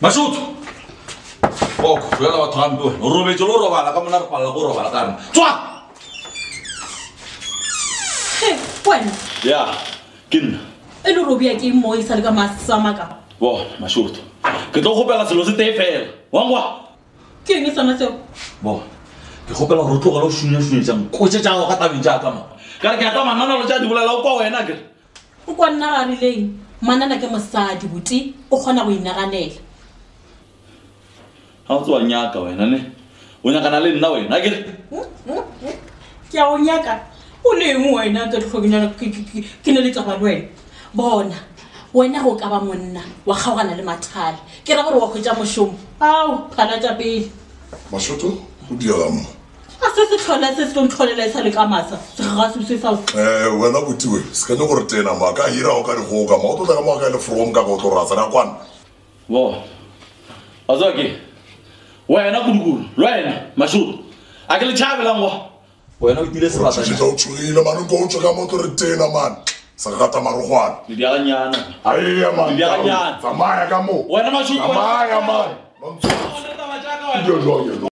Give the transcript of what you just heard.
Masud. Oh, sudah lewat ham tuh. Robe celur roba lah, kamu nar pala roba lah kan. Cuak. Hei, Wen. Ya, kin. Elu robe aki mo isal ka masama ka. Wah, Masud. Kita hopela selo se tefel. Wangwa. Kini sana seo. Wah. Kita hopela roto kalau shunya jam. Ko cha cha kata bija kama. Kala kita mana lo jadi bola lo ko wena ke. Ko nna ari leng. Mana na ke mosadi buti o khona go inaganela. Ha o tswa nyaka wena ne. O nyaka na le nna wena ke. Ke a o nyaka. O le ngwena ka tlhoginyana ke ne le tsaba wena. Bona. Wena go ka ba monna wa kgaogana le mathale. Ke ra gore wa khotsa moshomo. Au, phala tsa pele. Mashoto o dira mo. Se tlhola se se tlholela sa le ka masa. Se ga se sa. Wena butiwe, se ka gore tena ma ka hira o ka di go ka ma o tla ka mo ka le from ka go to ratsa na kwana. Wo. Azoke. Wena kudukulu, wena Masud. Akele chabela ngwa. Wena o tile sebata. Se tla o tshwile man go tshwa mo to re tena man. Sa gata marogwana. Di dia nyana. Ai ya man. Di dia nyana. Tsamaya ka mo. Wena Masud. Tsamaya man. Yo yo yo.